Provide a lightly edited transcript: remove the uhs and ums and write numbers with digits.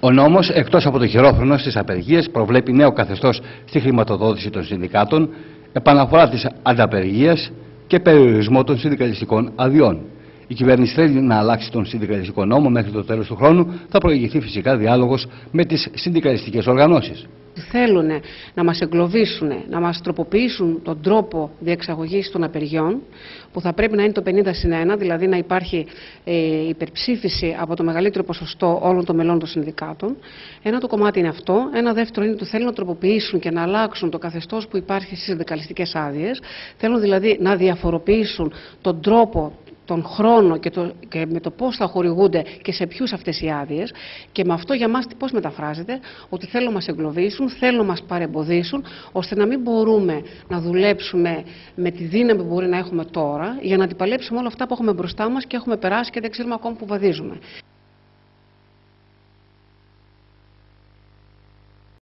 Ο νόμος, εκτός από το χειρόφρενο στις απεργίες, προβλέπει νέο καθεστώς στη χρηματοδότηση των συνδικάτων, επαναφορά της ανταπεργίας και περιορισμό των συνδικαλιστικών αδειών. Η κυβέρνηση θέλει να αλλάξει τον συνδικαλιστικό νόμο μέχρι το τέλος του χρόνου. Θα προηγηθεί φυσικά διάλογος με τις συνδικαλιστικές οργανώσεις. Θέλουν να μας εγκλωβίσουν, να μας τροποποιήσουν τον τρόπο διεξαγωγής των απεργιών, που θα πρέπει να είναι το 50-1, δηλαδή να υπάρχει υπερψήφιση από το μεγαλύτερο ποσοστό όλων των μελών των συνδικάτων. Ένα το κομμάτι είναι αυτό. Ένα δεύτερο είναι ότι θέλουν να τροποποιήσουν και να αλλάξουν το καθεστώς που υπάρχει στις συνδικαλιστικές άδειες. Θέλουν δηλαδή να διαφοροποιήσουν τον τρόπο, τον χρόνο και με το πώς θα χορηγούνται και σε ποιους αυτές οι άδειες. Και με αυτό για μας πώς μεταφράζεται? Ότι θέλουν να μας εγκλωβίσουν, θέλουν να μας παρεμποδίσουν, ώστε να μην μπορούμε να δουλέψουμε με τη δύναμη που μπορεί να έχουμε τώρα, για να αντιπαλέψουμε όλα αυτά που έχουμε μπροστά μας και έχουμε περάσει και δεν ξέρουμε ακόμα που βαδίζουμε.